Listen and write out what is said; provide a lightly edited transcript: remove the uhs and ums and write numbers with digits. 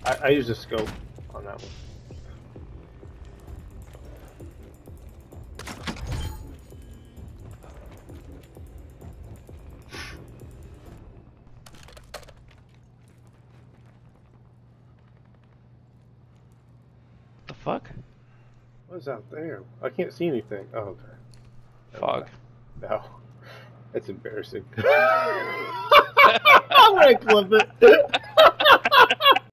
I used a scope on that one. The fuck? What's out there? I can't see anything. Oh, okay. Fog. No. That's embarrassing. I'm gonna clip it.